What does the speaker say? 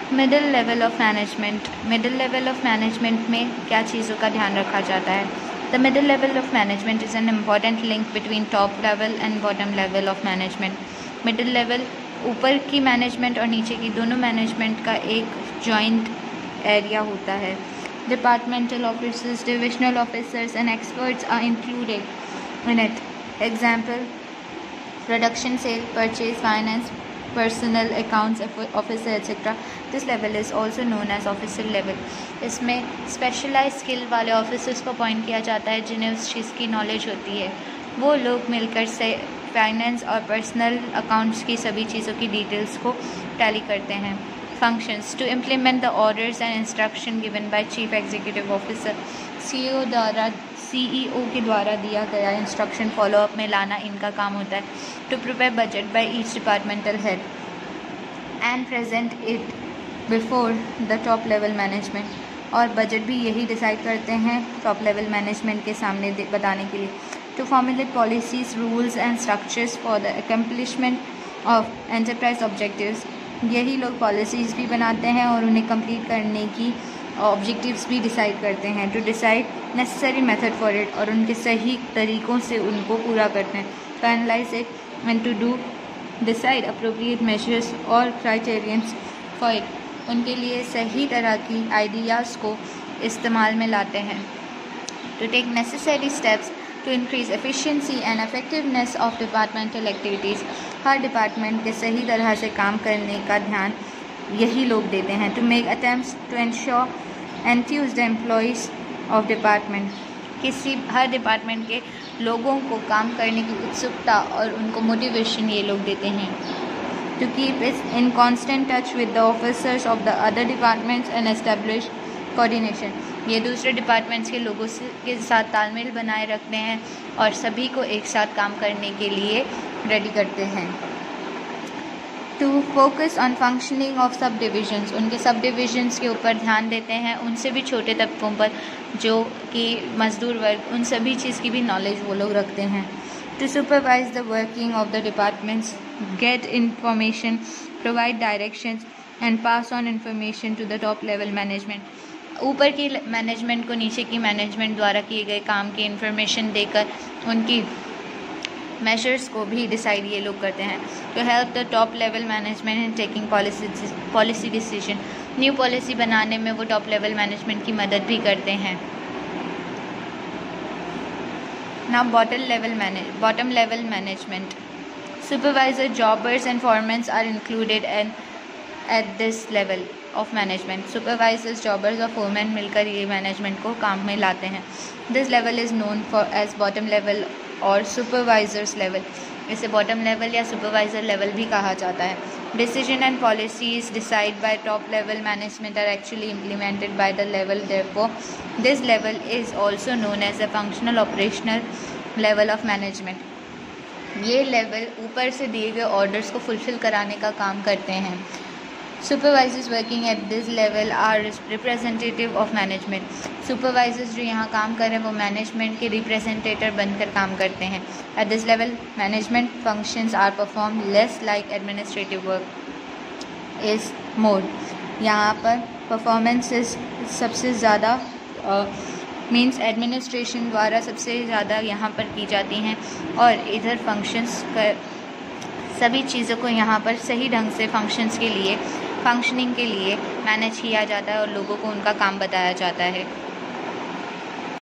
Middle level of management में क्या चीज़ों का ध्यान रखा जाता है? The middle level of management is an important link between top level and bottom level of management. Middle level ऊपर की मैनेजमेंट और नीचे की दोनों मैनेजमेंट का एक जॉइंट एरिया होता है। Departmental officers, divisional officers and experts are included in it. Example: production, sale, purchase, finance, personal accounts officer etcetera. This level is also known as officer level. इसमें specialize skill वाले officers को appoint किया जाता है जिन्हें उस चीज़ की knowledge होती है। वो लोग मिलकर से फाइनेंस और पर्सनल अकाउंट्स की सभी चीज़ों की डिटेल्स को टैली करते हैं। Functions: to implement the orders and instruction given by chief executive officer. CEO के द्वारा दिया गया इंस्ट्रक्शन फॉलोअप में लाना इनका काम होता है। To prepare budget by each departmental head and present it before the top level management. और बजट भी यही डिसाइड करते हैं टॉप लेवल मैनेजमेंट के सामने बताने के लिए। To formulate policies, rules and structures for the accomplishment of enterprise objectives. यही लोग पॉलिसीज़ भी बनाते हैं और उन्हें कंप्लीट करने की ऑब्जेक्टिव्स भी डिसाइड करते हैं। To decide necessary method for it, और उनके सही तरीक़ों से उनको पूरा करते हैं। To analyse it and to do decide appropriate measures और क्राइटेरियंस फॉर इट। उनके लिए सही तरह की आइडियाज़ को इस्तेमाल में लाते हैं। To take necessary steps to increase efficiency and effectiveness of departmental activities. हर डिपार्टमेंट के सही तरह से काम करने का ध्यान यही लोग देते हैं। To make attempts to ensure enthuse the employees of department. हर डिपार्टमेंट के लोगों को काम करने की उत्सुकता और उनको मोटिवेशन ये लोग देते हैं। To keep it in constant touch with the officers of the other departments and establish coordination. ये दूसरे डिपार्टमेंट्स के लोगों के साथ तालमेल बनाए रखते हैं और सभी को एक साथ काम करने के लिए रेडी करते हैं। To focus on functioning of sub divisions. उनके सब डिविजन्स के ऊपर ध्यान देते हैं, उनसे भी छोटे तबकों पर जो कि मजदूर वर्ग, उन सभी चीज़ की भी नॉलेज वो लोग रखते हैं। To supervise the working of the departments, get information, provide directions and pass on information to the top level management. ऊपर की मैनेजमेंट को नीचे की मैनेजमेंट द्वारा किए गए काम की इंफॉर्मेशन देकर उनकी मेजर्स को भी डिसाइड ये लोग करते हैं। To help the top level management in taking policy decision. New policy बनाने में वो टॉप लेवल मैनेजमेंट की मदद भी करते हैं। Now bottom level management. Supervisor, jobbers and foremans are included at this level of management. Supervisors, jobbers और foreman मिलकर ये मैनेजमेंट को काम में लाते हैं। This level is known for as bottom level और सुपरवाइजर्स लेवल। इसे बॉटम लेवल या सुपरवाइजर लेवल भी कहा जाता है। Decision and policies decide by top level management are actually implemented by the level, therefore this level is also known as a functional operational level of management. ये level ऊपर से दिए गए ऑर्डर्स को फुलफिल कराने का काम करते हैं। Supervisors working at this level are representative of management. Supervisors जो यहाँ काम कर रहे हैं वो मैनेजमेंट के रिप्रेजेंटेटर बनकर काम करते हैं। At this level management functions are perform less like administrative work is more. यहाँ पर परफॉर्मेंसेस सबसे ज़्यादा मीन्स एडमिनिस्ट्रेशन द्वारा सबसे ज़्यादा यहाँ पर की जाती हैं और इधर फंक्शंस कर सभी चीज़ों को यहाँ पर सही ढंग से फंक्शंस के लिए फंक्शनिंग के लिए मैनेज किया जाता है और लोगों को उनका काम बताया जाता है।